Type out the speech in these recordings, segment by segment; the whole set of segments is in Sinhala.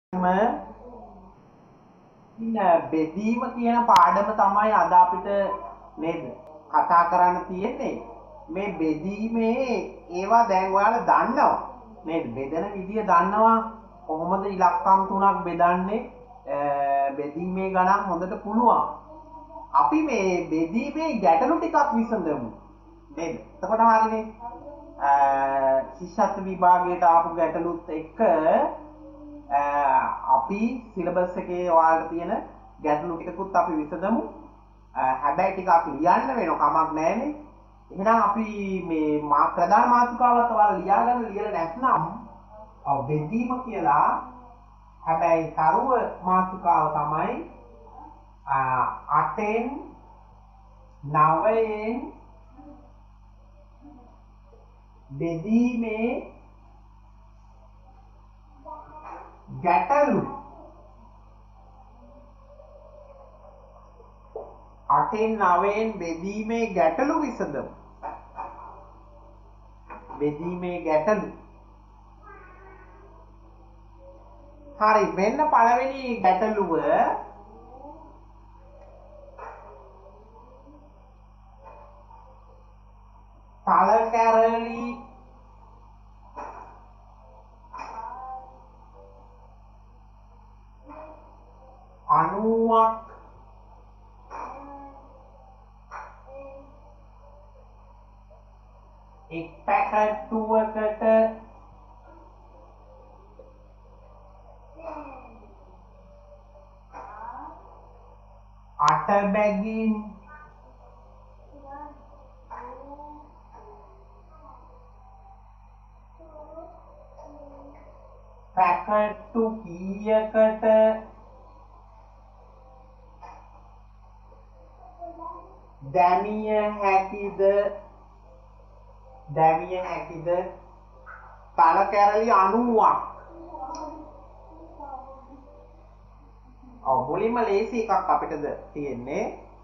බෙදීම කියන පාඩම තමයි අද අපිට නේද කතා කරන්න තියෙන්නේ. මේ බෙදීමේ ඒවා දැන් ඔයාලා දන්නවා නේද? බෙදෙන විදිය දන්නවා. කොහොමද ඉලක්කම් තුනක් බෙදන්නේ? බෙදීමේ ගණන් හොඳට පුළුවන්. අපි මේ බෙදීමේ ගැටලු ටිකක් විසඳමු නේද? එතකොට හරිනේ. ශිෂ්‍යත්ව විභාගයට ආපු ගැටලුත් එක්ක අපි සිලබස් එකේ ඔයාලට තියෙන ගැටලු ටිකකුත් අපි විසඳමු. හැබැයි ටිකක් ලියන්න වෙනවා කමක් නැහැනේ. එහෙනම් අපි මේ ප්‍රධාන මාතෘකාවත් ඔයාලා ලියාගන්න ලියලා නැත්නම් බෙදීම කියලා හැබැයි තරුව මාතෘකාව තමයි 8න් 9න් බෙදීමේ ගැටලු 8න් 9න් බෙදීමේ ගැටලු විසඳමු. බෙදීමේ ගැටලු. හරි මෙන්න පළවෙනි ගැටලුව තල කැරලි 90ක් එක් පැකට්ටුවකට 8 බැගින් පැකට්ටු කීයකට දැමිය හැකිද තල කැරලි 90ක්. මුලින්ම ලේසි එකක් අපිටද තියෙන්නේ.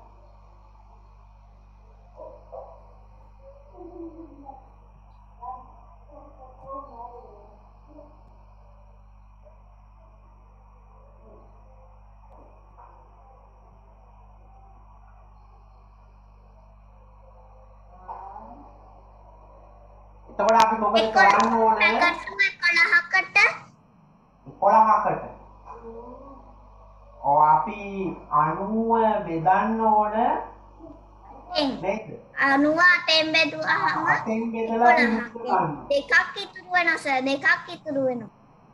එතකොට අපි මොකද කරන්න ඕනේ? 11කට. අපි 90 බෙදන්න ඕන නේද? 98න් බෙදුවාම 8න් බෙදලා දෙකක් ඉතුරු වෙනවා සර්. දෙකක් ඉතුරු වෙනවා.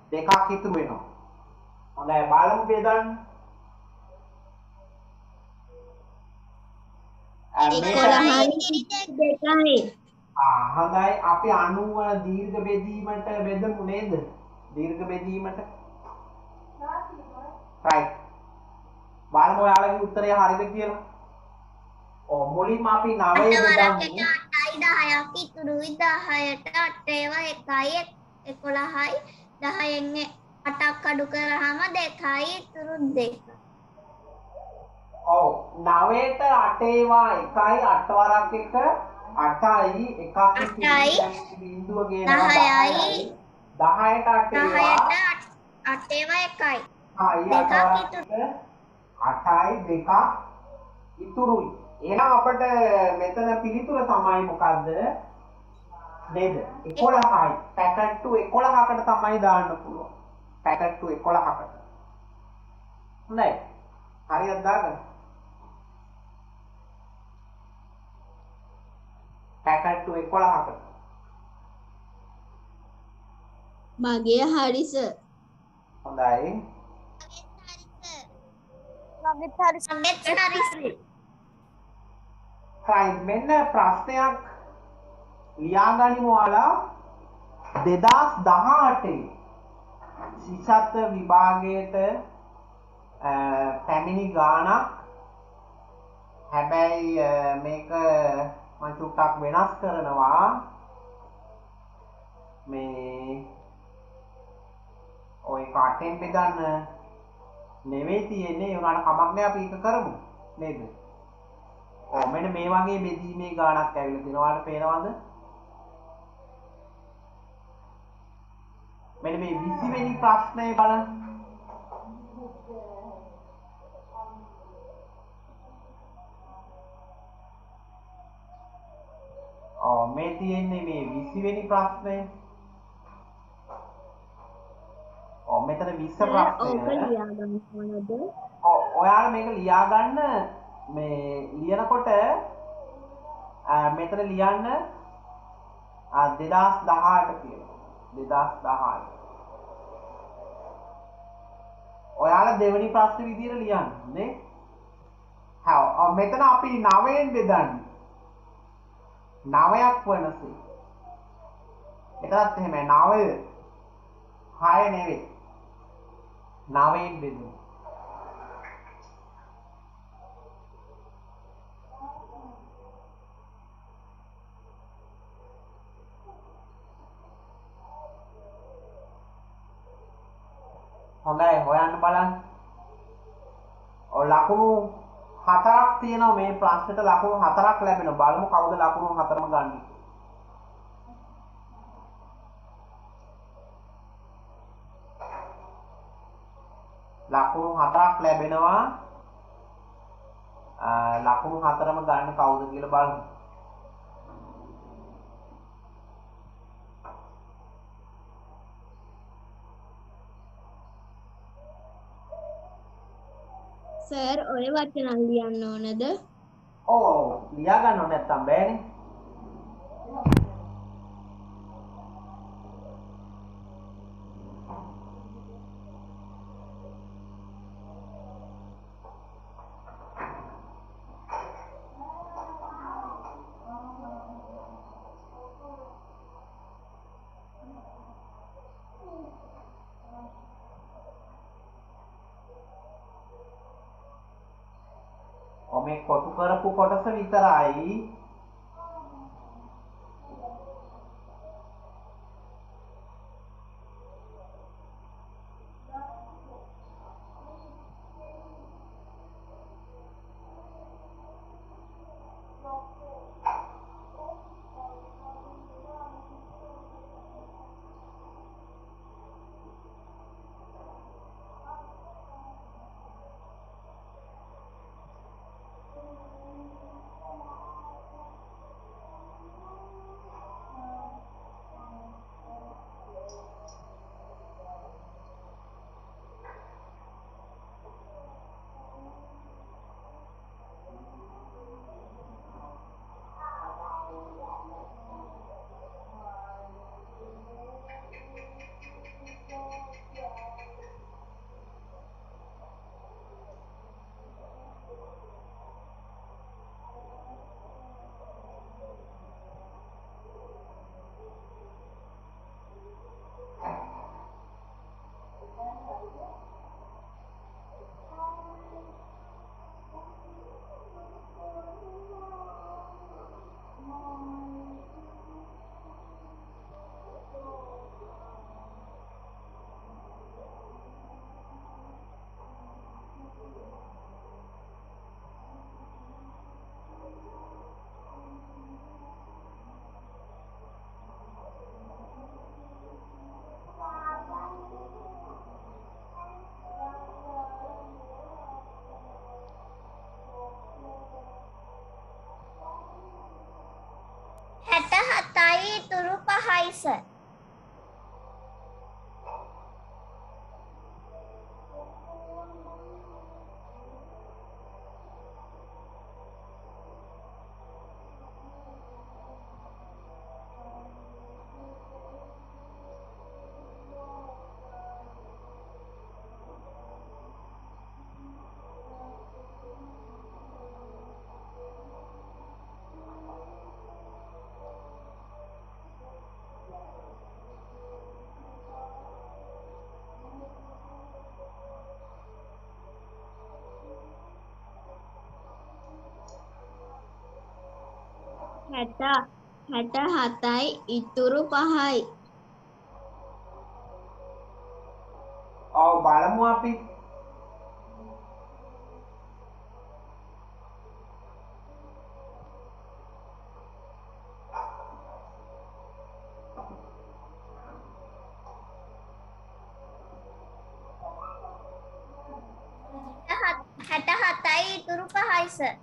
හොඳයි බලමු බෙදන්න. 11යි හොඳයි අපි 90 දීර්ඝ බෙදීමට බෙදමු නේද? දීර්ඝ බෙදීමට. right. බලමු ඔයාලගේ උත්තරය හරිද කියලා. මුලින්ම අපි 9 බෙදන්නේ 8යි 10ක් ඉතුරුයි 10ට 8 ඒවා 1යි 11යි 10න් 8ක් අඩු කරාම 2යි ඉතුරු 2. 9ට 8 ඒවා 1යි 8 වරක් 1 8යි එකක් බිඳුව ගේනවා 10යි 10ට 8 ඒවා 1යි දෙකක් 8යි 2ක් ඉතුරුයි. එහෙනම් අපිට මෙතන පිළිතුර තමයි මොකද්ද? නේද? 11යි. පැකට්ටු 11කට තමයි දාන්න පුළුවන්. පැකට්ටු 11කට. හොඳයි. හරියට දාගන්න. පැකට්ටු 11කට. මගේ හරි සර්. හොඳයි. මගෙත් හරි. right මෙන්න ප්‍රශ්නයක් ලියාගනිමු ඔයාලා 2018 ශිෂ්‍යත්ව විභාගයට පැමිණි ගාණක්. හැබැයි මේක මම චුට්ටක් වෙනස් කරනවා. මේ ඔය කාටෙන් බෙදන්න නෙවෙයි තියෙන්නේ. උනාට කමක් නැහැ අපි ඒක කරමු නේද? මෙන්න මේ වගේ බෙදීමේ ගාණක් ඇවිල්ලා තිනවා. ඔයාලට පේනවද? මෙන්න මේ 20 වෙනි ප්‍රශ්නේ බලන්න. මේ තියෙන්නේ මේ 20 වෙනි ප්‍රශ්නය. මෙතන 20 ප්‍රශ්නය. ඔයාලා මේක ලියා ගන්න මේ ලියනකොට මෙතන ලියන්න 2018 කියලා. 2018. ඔයාලා දෙවෙනි ප්‍රශ්නේ විදියට ලියන්න නේ. මෙතන අපි 9ෙන් බෙදන්නේ. 9ක් වෙනසේ. එතනත් එහෙමයි 9 6 නෙවෙයි. 9ෙන් බෙදමු. හොඳයි හොයන්න බලන්න. ලකුණු 4ක් තියෙනවා මේ ප්‍රශ්නෙට ලකුණු 4ක් ලැබෙනවා. බලමු කවුද ලකුණු 4ම ගන්නේ. ලකුණු 4ක් ලැබෙනවා. ලකුණු 4ම ගන්න කවුද කියලා බලමු. සර් ඔය වචන ලියන්න ඕනද? ඔව් ලියා ගන්න ඕනේ නැත්තම් බෑනේ. මේ කොටු කරපු කොටස විතරයි ඉතුරු 5යි සර්. හැට 67යි ඉතුරු 5යි. ඔව් බලමු අපි. පහයි සර්.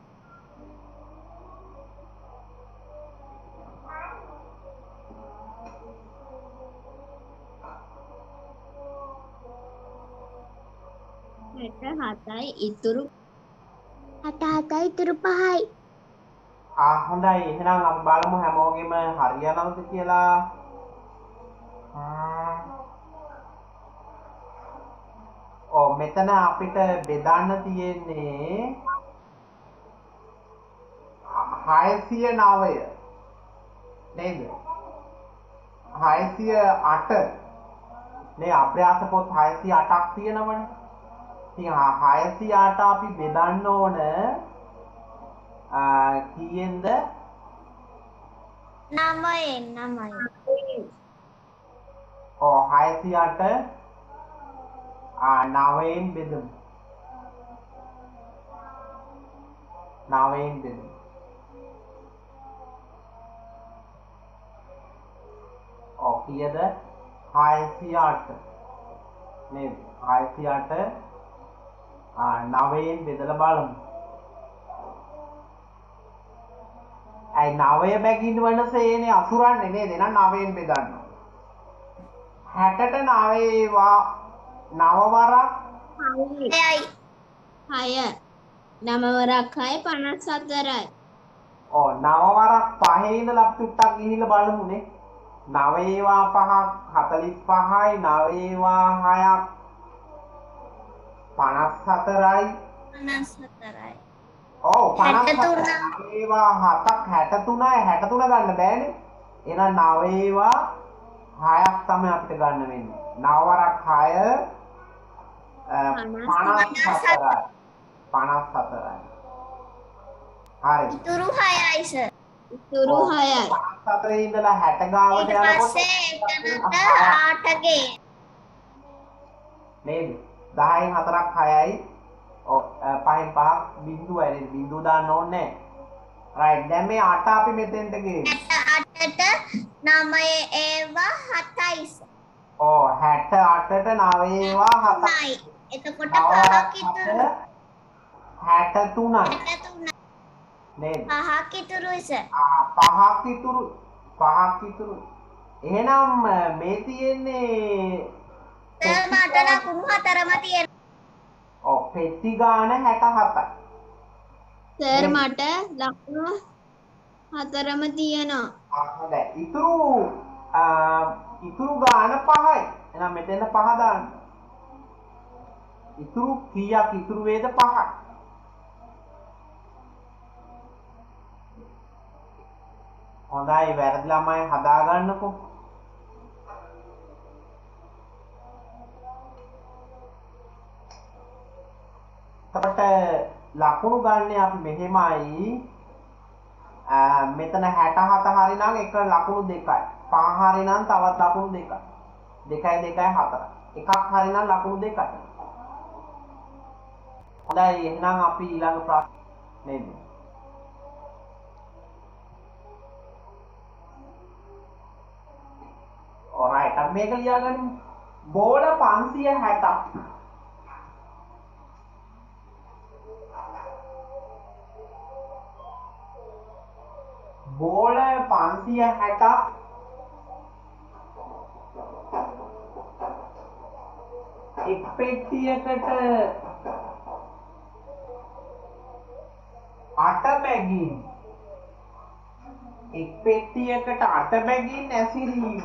හැට හතයි ඉතුරු 67යි ඉතුරු 5යි. හොඳයි එහෙනම් අපි බලමු හැමෝගෙම හරියනවද කියලා. මෙතන අපිට බෙදන්න තියෙන්නේ 609 නේද? 608 නේ අභ්‍යාස පොත් 608ක් තියෙනවනේ. ඉතින් 608 අපි බෙදන්න ඕන කීයෙන්ද? 9ෙන් 608 9ෙන් බෙදමු. 9ෙන් බෙදමු. කීයද? 608 නේද? 608 9ෙන් බෙදලා බලමු. ඇයි 9 බැගින් වෙනසේනේ අසුරන්නේ නේද? එහෙනම් 9ෙන් බෙදන්න. 60ට 9 ඒවා 9 වරක් 6යි. 6 9 වරක් 6 54යි. 9 වරක් 5 ඉඳලා අපි ටුට්ටක් ගිහිල්ලා බලමුනේ. 9 ඒවා 5ක් 45යි 9 ඒවා 6ක් 54යි 54යි. 53 ඒවා 7ක් 63යි 63 ගන්න බෑනේ. එහෙනම් 9 ඒවා 6ක් තමයි අපිට ගන්න වෙන්නේ. 9 වරක් 6 54යි 54යි. හරි. ඉතුරු 6යි සර්. ඉතුරු 6යි. 54 ඉඳලා 60 ගාවට ඊට යනකොට පස්සේ එතනට 8 ගේ. නේද? 10න් 4ක් 6යි. 5න් 5ක් බිංදුවයි නේද? බිංදුව දාන්න ඕනේ නැහැ. රයිට්. දැන් මේ 8 අපි මෙතෙන්ට ගේමු. 8ට 9 ඒවා 7යි සර්. 68ට 9 ඒවා 7යි. එතකොට 5ක් ඉතුරු. 63යි. 63. නේද? 5ක් ඉතුරුයි සර්. 5ක් ඉතුරු. එහෙනම් මේ තියෙන්නේ සර් මට ලකුණු 4ම තියෙනවා. පෙට්ටි ගාන 67යි. සර් මට ලකුණු 4ම තියෙනවා. හොඳයි. ඉතුරු ගාන 5යි. එහෙනම් මෙතන 5 දාන්න. ඉතුරු කීයක් ඉතුරු වේද? 5යි. හොඳයි වැරදි ළමයි හදා ගන්නකෝ. එතකොට ලකුණු ගන්න අපි මෙහෙමයි. මෙතන 67 හරි නම් එක ලකුණු 2යි. 5 හරි නම් තවත් ලකුණු 2යි. 2යි 2යි 4යි. එකක් හරි නම් ලකුණු 2යි. හොඳයි එහෙනම් අපි ඊළඟ ප්‍රශ්න නේද? alright අපි මේක ලියාගනිමු. බෝල 560ක් බෝල 560ක් එක් පෙට්ටියකට 8 බැගින් එක් පෙට්ටියකට 8 බැගින් ඇසිරීම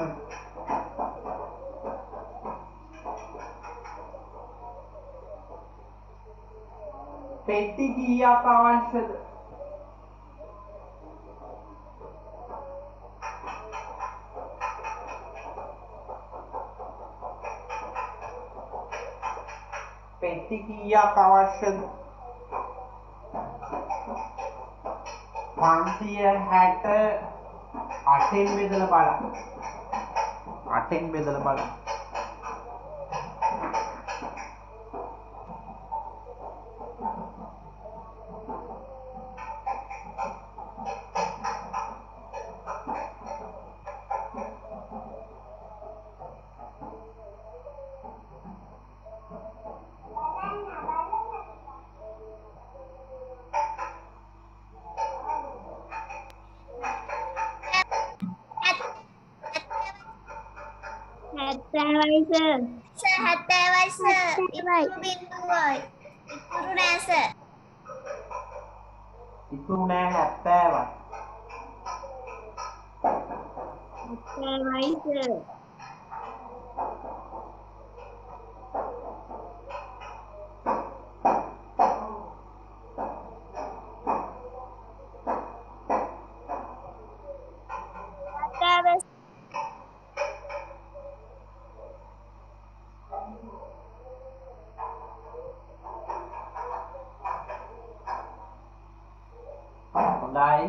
පෙට්ටි කීයක් අවශ්‍යද? පෙට්ටි කීයක් අවශ්‍යද? 560 8ෙන් බෙදලා බලන්න. 8ෙන් බෙදලා බලන්න. 70යි සර්. සර් 70යි සර්. ඉතුරු බිංදුවයි. ඉතුරු නෑ සර්. ඉතුරු නෑ 70යි. 70යි සර්. හොඳයි.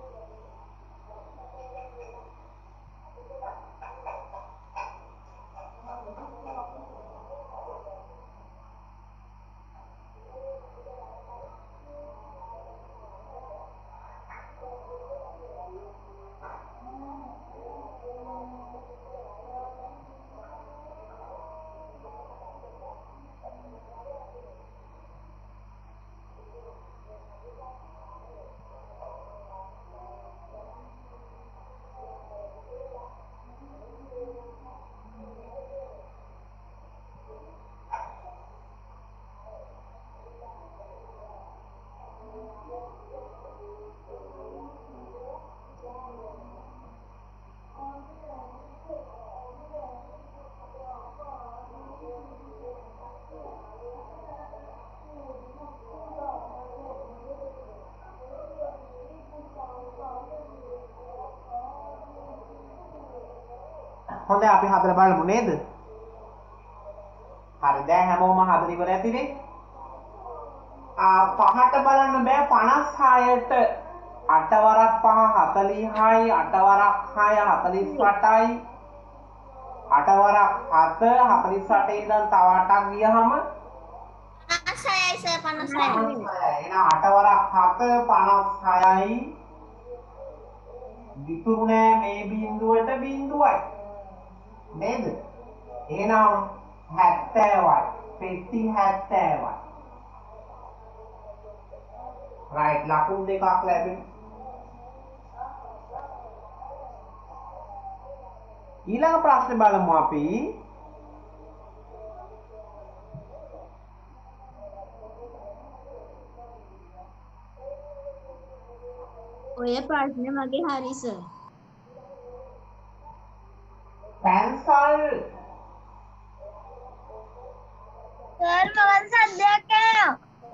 හොඳයි අපි හදලා බලමු නේද? හරි දැන් හැමෝම හදලා ඉවර ඇතිනේ. පහට බලන්න බෑ 56ට 8 වරක් 5 46යි 8 වරක් 6 48යි 8 වරක් 7 48 ඉඳන් තව 8ක් ගියහම 56යි සර් 56යි. එහෙනම් 8 වරක් 7 56යි. ඉතුරු නෑ මේ බිංදුවට බිංදුවයි. නේද? එහෙනම් 70යි. පෙට්ටි 70යි. right ලකුණු දෙකක් ලැබෙනවා. ඊළඟ ප්‍රශ්නේ බලමු අපි. ඔය ප්‍රශ්නේ මගේ හරි සර්. පැන්සල් සර් මොකද සද්දයක් එනවා?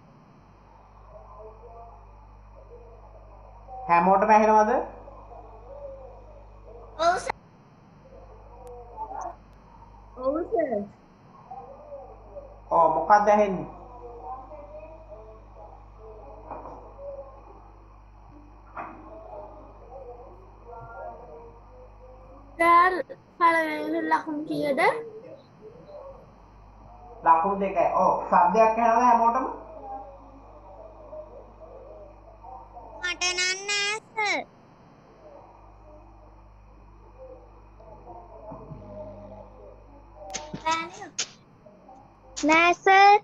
හැමෝටම ඇහෙනවද? ඔව් සර්. ඔව් සර්. මොකක්ද ඇහෙන්නේ? සර් පළවෙනි ලකුණු කීයද? ලකුණු දෙකයි. සද්දයක් ඇහෙනවද හැමෝටම? මට නම් නෑ සර්. නෑ සර්.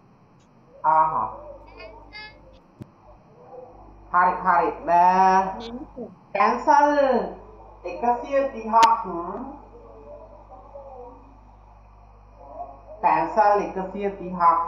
හරි නෑ සර්. කැන්සල් 130ක් පැන්සල් 130ක්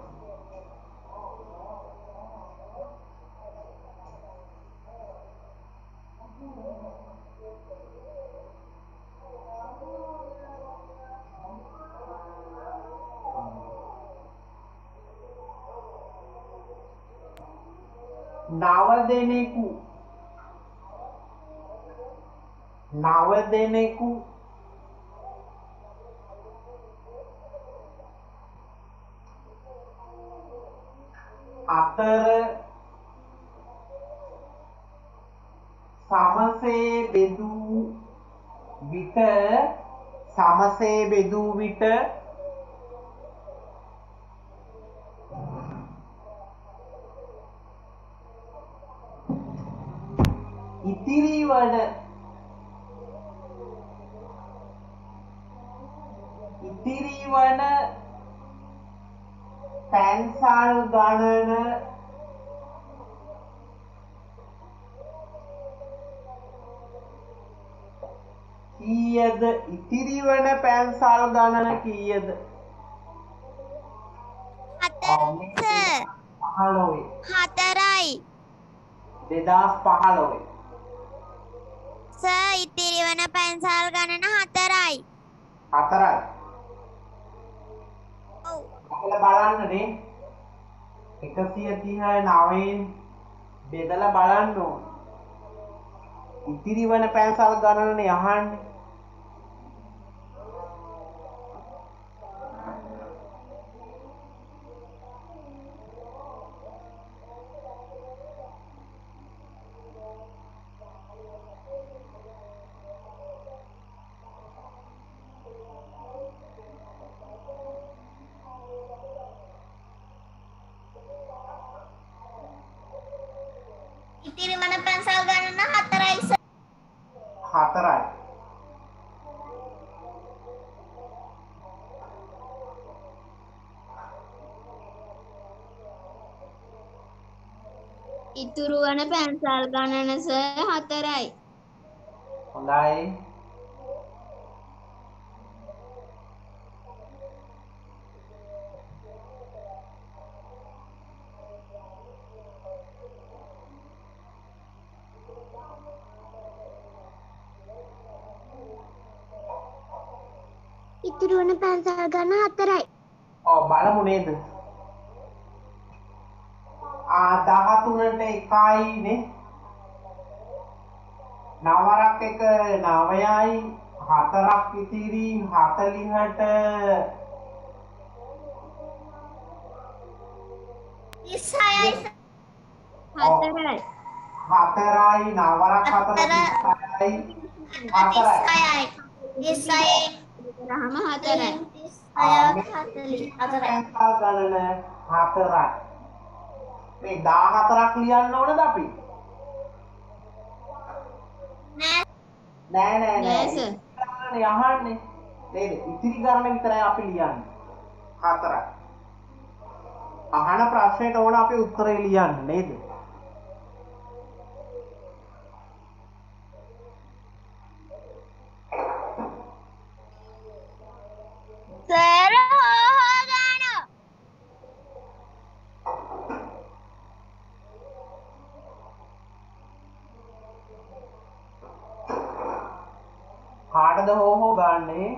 නව දෙනෙකු අතර සමසේ බෙදූ විට ඉතිරි වන පැන්සල් ගණන කීයද ඉතිරි වන පැන්සල් ගණන කීයද? හතර මේ සර්. 2015 4යි. 2015 සර් ඉතිරි වන පැන්සල් ගණන 4යි. 4යි. ඔව්. කියලා බලන්නනේ 139න් බෙදලා බලන්න ඕන. ඉතිරි වන පැන්සල් ගණනනේ අහන්නේ. ඉතිරි වන පැන්සල් ගණන 4යි සර්. 4යි. ඉතුරු වන පැන්සල් ගණන සර් 4යි. හොඳයි. ඉතිරි වන පැන්සල් ගණන 4යි. ඔව් බලමු නේද? 13ට 1යි නේ. 9ක් 1 9යි 4ක් ඉතිරි 40ට 36යි සර්. 4යි. 4යි 9ක් 4යි 4යි 36යි. 36ම 4යි. 36යි 44යි. පැන්සල් ගණන 4යි. මේ 14ක් ලියන්න ඕනද අපි? නෑ. නෑ නෑ නෑ නෑ. සර්. ඉතිරි ගණන යහන්නේ. නේද? ඉතිරි ගණන විතරයි අපි ලියන්නේ. 4යි. අහන ප්‍රශ්නෙට ඕන අපි උත්තරේ ලියන්න නේද? සර් හොහෝ ගානෝ. කාටද හෝ ගන්නේ?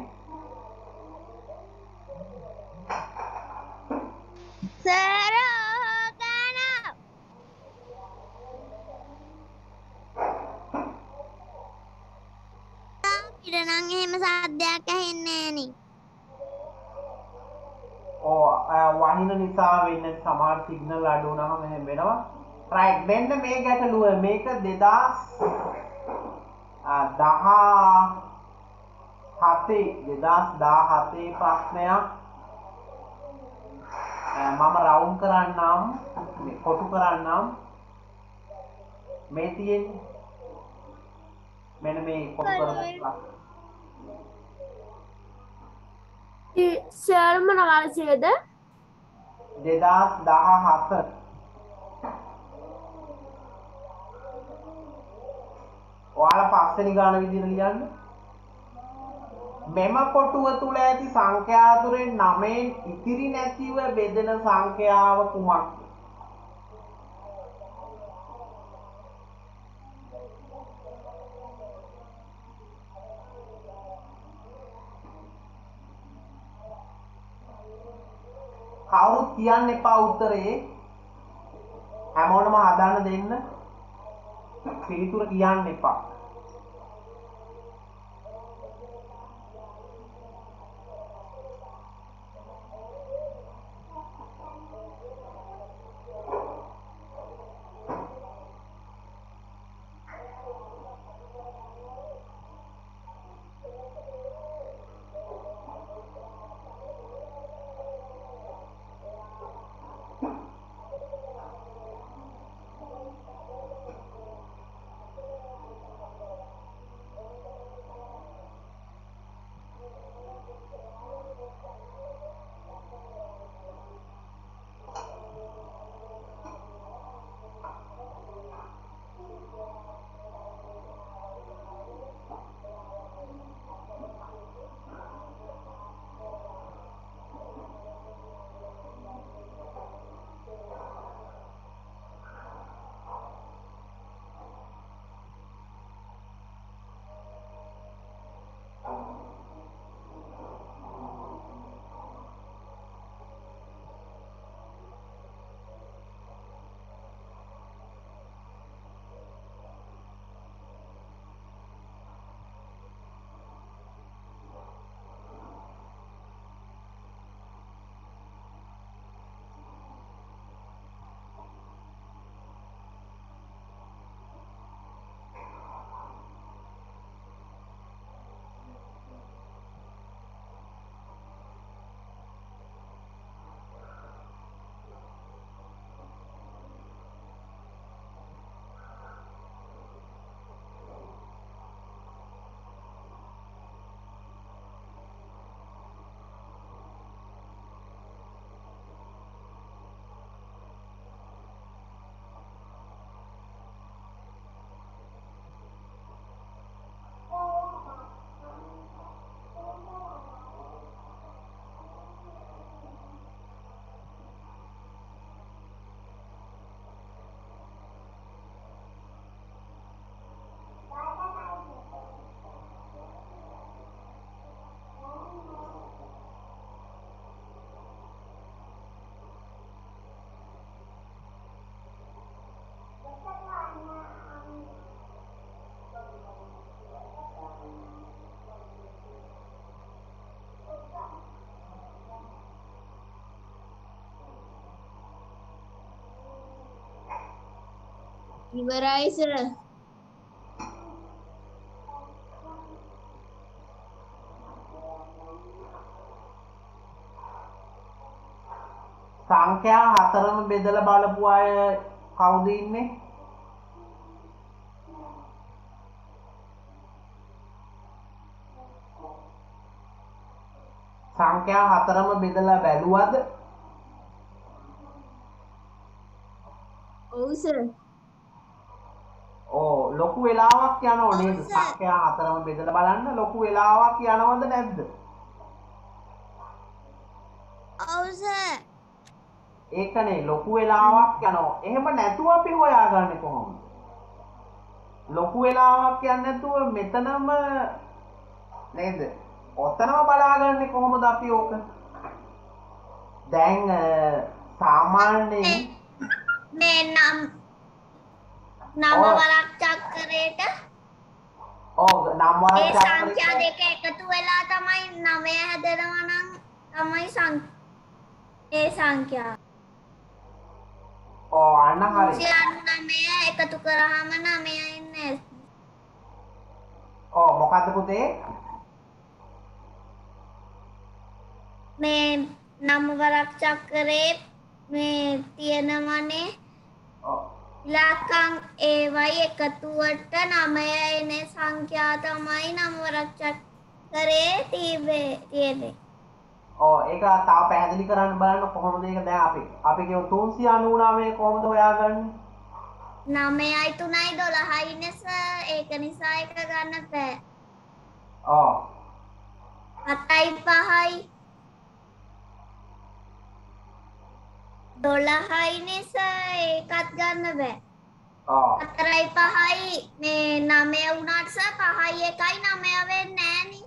සර් හොහෝ ගානෝ. අපිට නම් එහෙම සද්දයක් ඇහෙන්නේ නෑනේ. වහින නිසා වෙන්න සමහර සිග්නල් අඩු වුණාම එහෙම වෙනවා. රයිට් මෙන්න මේ ගැටලුව මේක 2017 ප්‍රශ්නයක්. මම රවුන්ඩ් කරන්නම් කොටු කරන්නම් මේ තියෙන්නේ මෙන්න මේ කොටු කරපු සර් මොන වර්ෂයේද? 2017 ඔයාලා පස්වෙනි ගාන විදිහට ලියන්න. මෙම කොටුව තුල ඇති සංඛ්‍යා අතුරෙන් 9න් ඉතිරි නැතිව බෙදෙන සංඛ්‍යාව කුමක්ද? කවුරුත් කියන්න එපා උත්තරේ. හැමෝටම හදාන්න දෙන්න. පිළිතුර කියන්න එපා. ඉවරයි සර්. සංඛ්‍යා හතරම බෙදලා බලපු අය කවුද ඉන්නේ? සංඛ්‍යා හතරම බෙදලා බැලුවද? ඔව් සර්. ලොකු වෙලාවක් යනෝ නේද? ඔව් සර්. සංඛ්‍යා හතරම බෙදලා බලන්න ලොකු වෙලාවක් යනවද නැද්ද? ඔව් සර්. ඒකනේ ලොකු වෙලාවක් යනවා. එහෙම නැතුව අපි හොයාගන්නේ කොහොමද? ලොකු වෙලාවක් යන්නේ නැතුව මෙතනම නේද? ඔතනම බලාගන්නේ කොහොමද අපි ඕක? දැන් සාමාන්‍යයෙන් මේ නම වරක් චක්‍රයට නම් වරක් ඒ චක්‍රයට සංඛ්‍යා දෙක එකතු වෙලා තමයි 9 හැදෙනවා නම් තමයි ඒ සංඛ්‍යා. අන්න හරි. 99 එකතු කරාම 9 එන්නේ. මොකද්ද පුතේ? මේ නම වරක් චක්‍රේ මේ තියෙනවනේ ඉලක්කම් ඒවයි එකතුවට 9 එන සංඛ්‍යා තමයි නම වරක් චක්‍රේ තියෙන්නේ. ඒක තව පැහැදිලි කරන්න බලන්න කොහොමද ඒක දැන් අපි කියමු 399 කොහොමද හොයාගන්නේ? 9යි 3යි 12යි නේ සර්. ඒක නිසා එක ගන්න බෑ. 7යි 5යි 12යි නේ සර්. ඒකත් ගන්න බෑ. 4යි 5යි මේ 9 වුණාට සර් 5යි 1යි 9 වෙන්නේ නෑනේ.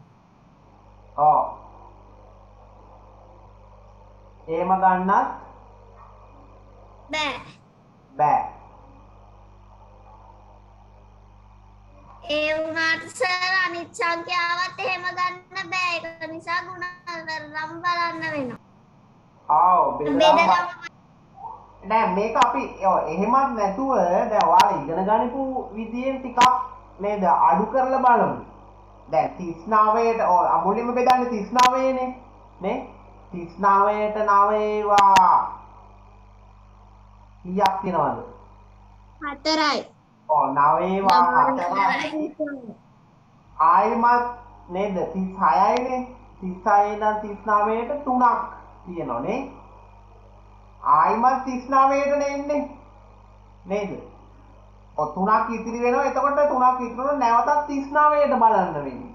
එහෙම ගන්නත් බෑ. ඒ වුණාට සර් අනිත් සංඛ්‍යාවත් එහෙම ගන්න බෑ. ඒක නිසා ගුණාකාරම් බලන්න වෙනවා. බෙදගම නෑ මේක අපි එහෙමත් නැතුව දැන් ඔයාලා ඉගෙන ගනිපු විදියෙන් ටිකක් නේද අඩු කරලා බලමු. දැන් 39ට මුලින්ම බෙදන්නේ 39නේ නේ 39ට 9 ඒවා කීයක් තියෙනවද? 4යි. 9 ඒවා 4යි. ආයිමත් නේද 36යිනේ 36 ඉඳන් 39ට 3ක් තියෙනවා නේ. ආයිමත් 39ට එන්නේ නේද? 3ක් ඉතිරි වෙනවා. එතකොට 3ක් ඉතුරුන නැවතත් 39ට බලන්න වෙන්නේ.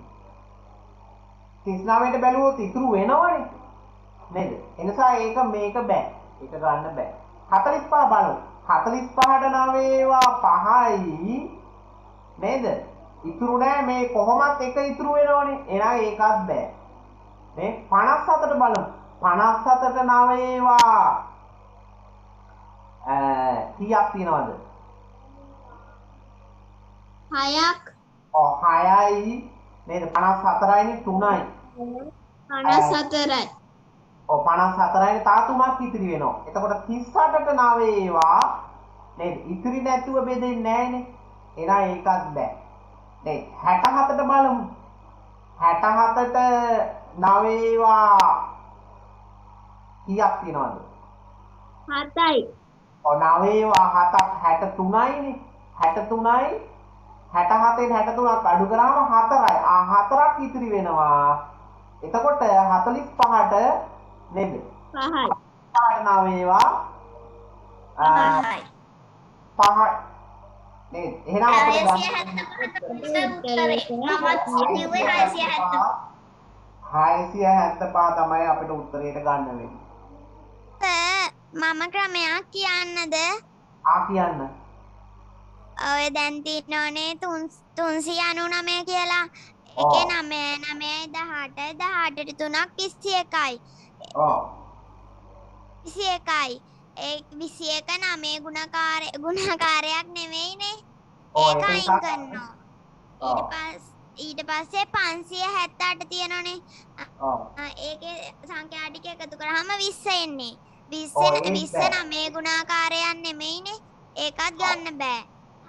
39ට බැලුවොත් ඉතුරු වෙනවනේ නේද? එනිසා මේක බෑ. ඒක ගන්න බෑ. 45 බලමු. 45ට 9 ඒවා 5යි නේද? ඉතුරු නෑ මේ කොහොමත් එක ඉතුරු වෙනවනේ. එහෙනම් ඒකත් බෑ. මේ 57ට බලමු. 57ට 9 ඒවා කීයක් තියෙනවද? 6ක්. 6යි නේද? 54යිනේ 3යි. 54යි. 54යිනේ තා 3ක් ඉතිරි වෙනවා. එතකොට 38ට 9 ඒවා නේද? ඉතිරි නැතුව බෙදෙන්නේ නැහනේ. එහෙනම් ඒකත් බෑ. නේද? 67ට බලමු. 67ට 9 ඒවා කීයක් තියෙනවද? 7යි. 9 ඒවා 7ක් 63යිනේ. 63යි 67න් 63ක් අඩු කරාම 4යි. 4ක් ඉතිරි වෙනවා. එතකොට 45ට නේද? 5යි. 9 ඒවා 5යි. 5යි. නේද? එහෙනම් අපිට 675 තමයි අපිට උත්තරයට ගන්න වෙන්නේ. මම ක්‍රමයක් කියන්නද? කියන්න. ඔය දැන් තියෙනවනේ 399 කියලා. ඒකේ 9 9යි 18යි 18ට 3ක් 21යි. 21යි. ඒ 21 9 ගුණාකාරයක් නෙමෙයිනේ. ඒක අයින් කරනවා. ඊට පස්සේ 578 තියෙනවනේ. ඒකේ සංඛ්‍යා ටික එකතු කරාම 20 එන්නේ. 20 9 ගුණාකාරයක් නෙමෙයිනේ. ඒකත් ගන්න බෑ.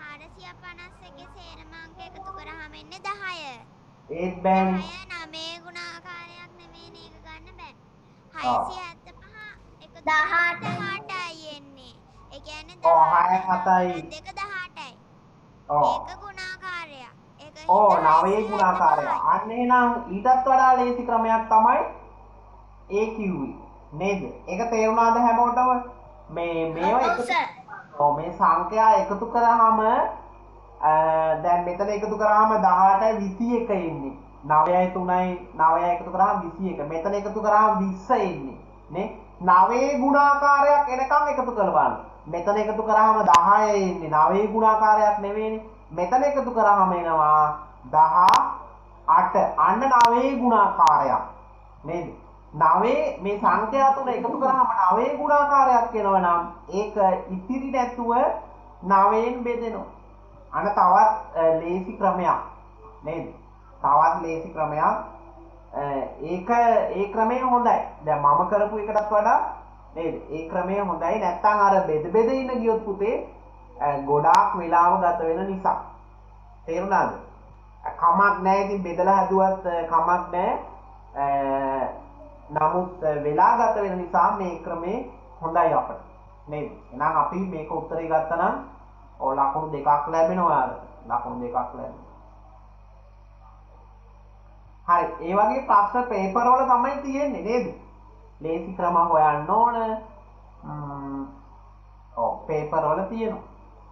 ඒත් බෑනේ. 10 9 ගුණාකාරයක් නෙමෙයිනේ ඒක ගන්න බෑ. ඔව්. 675 එකතු 18 කරාම 18යි එන්නේ. ඒ කියන්නේ ඔව් 18 6 7යි. 2 18යි. ඔව්. ඒක ගුණාකාරයක්. ඒක ඕ හින්දා 9 ගුණාකාරය. 675යි. අන්න එහෙනම් ඊටත් වඩා ලේසි ක්‍රමයක් තමයි ඒ කිව්වේ. නේද? ඒක තේරුණාද හැමෝටම? මේවා ඔව් එකතු සර්. ඔව් මේ සංඛ්‍යා එකතු කරාම දැන් මෙතන එකතු කරාම 18යි 21 එන්නේ. 9යි 3යි 9යි එකතු කරාම 21. මෙතන එකතු කරාම 20 එන්නේ. නේ? 9 ගුණාකාරයක් එනකම් එකතු කරවන්න. මෙතන එකතු කරාම 10 එන්නේ. 9 ගුණාකාරයක් නෙවෙයිනේ. මෙතන එකතු කරාම එනවා 18. අන්න 9 ගුණාකාරයක්. නේද? 9 මේ සංඛ්‍යා තුන එකතු කරාම 9 ගුණාකාරයක් එනවා නම් ඒක ඉතිරි නැතුව 9න් බෙදෙනවා. අන්න තවත් ලේසි ක්‍රමයක්. නේද? තවත් ලේසි ක්‍රමයක්. ඒ ක්‍රමය හොඳයි. දැන් මම කරපු එකටත් වඩා නේද? ඒ ක්‍රමය හොඳයි. නැත්තම් අර බෙද ඉන්න ගියොත් පුතේ ගොඩාක් වෙලාව ගත වෙන නිසා. තේරුණාද? කමක් නැහැ. ඉතින් බෙදලා හැදුවත් කමක් නැහැ. නමුත් වෙලා ගත වෙන නිසා මේ ක්‍රමේ හොඳයි අපට. නේද? එහෙනම් අපි මේක උත්තරේ ගත්තා නම් ලකුණු 2ක් ලැබෙනවා ඔයාලට. ලකුණු 2ක් ලැබෙනවා. හරි. ඒ වගේ ප්‍රශ්න පේපර් වල තමයි තියෙන්නේ නේද? ලේසි ක්‍රම හොයන්න ඕන. ඔව් පේපර් වල තියෙනවා.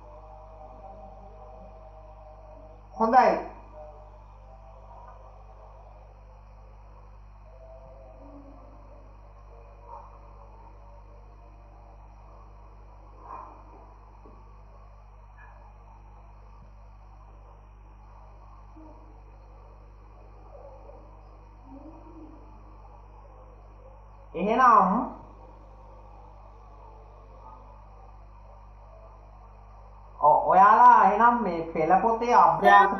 හොඳයි. එහෙනම් ඔයාලා එහෙනම් මේ පෙළ පොතේ අභ්‍යාස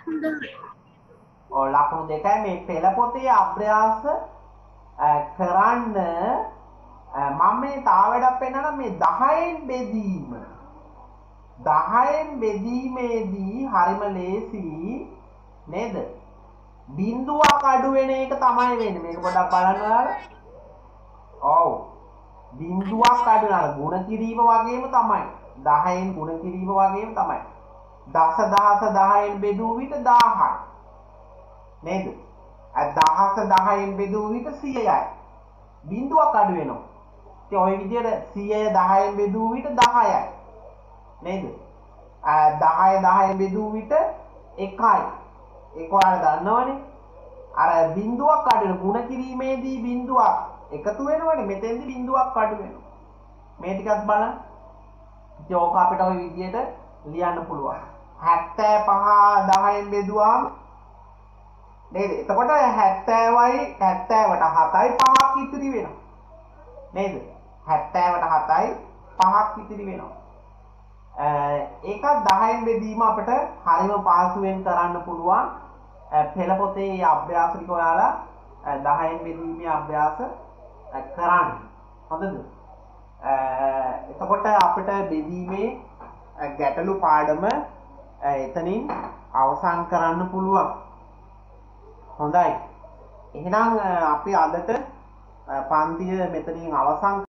ලකුණු 2යි මේ පෙළ පොතේ අභ්‍යාස කරන්න මම මේ තා වැඩක් පෙන්නනම් මේ 10න් බෙදීම 10න් බෙදීමේදී හරිම ලේසි නේද? බිංදුවක් අඩු වෙන එක තමයි වෙන්නේ. මේක පොඩ්ඩක් බලන්න ඔයාලා. ඔව්. බිංදුවක් අඩු වෙනවා. ගුණ කිරීම වගේම තමයි. 10න් ගුණ කිරීම වගේම තමයි. දසදහස 10න් බෙදූ විට 1000යි. නේද? දහස 10න් බෙදූ විට 100යි. බිංදුවක් අඩු වෙනවා. ඉතින් ওই විදිහට 100 10න් බෙදූ විට 10යි. නේද? 10 10න් බෙදූ විට 1යි. ඒක ඔයාලා දන්නවනේ. අර බිංදුවක් අඩු වෙන ගුණ කිරීමේදී බිංදුවක් එකතු වෙනවනේ. මෙතෙන්දි බිංදුවක් අඩු වෙනවා. මේ ටිකත් බලන්න. ඉතින් ඕක අපිට ওই විදිහට ලියන්න පුළුවන්. 75 10න් බෙදුවාම නේද? එතකොට 70යි 70ට 7යි 5ක් ඉතිරි වෙනවා. නේද? 70ට 7යි 5ක් ඉතිරි වෙනවා. ඒකත් 10න් බෙදීම අපිට හරිම පහසුවෙන් කරන්න පුළුවන්. පෙළ පොතේ මේ අභ්‍යාස ටික ඔයාලා 10න් බෙදීමේ අභ්‍යාස කරන්න. හොඳද? එතකොට අපිට බෙදීමේ ගැටලු පාඩම එතනින් අවසන් කරන්න පුළුවන්. හොඳයි. එහෙනම් අපි අදට පන්තිය මෙතනින් අවසන්